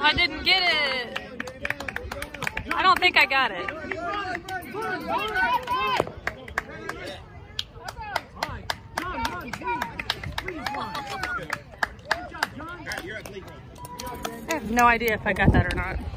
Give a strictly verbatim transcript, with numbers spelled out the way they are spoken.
I didn't get it. I don't think I got it. I have no idea if I got that or not.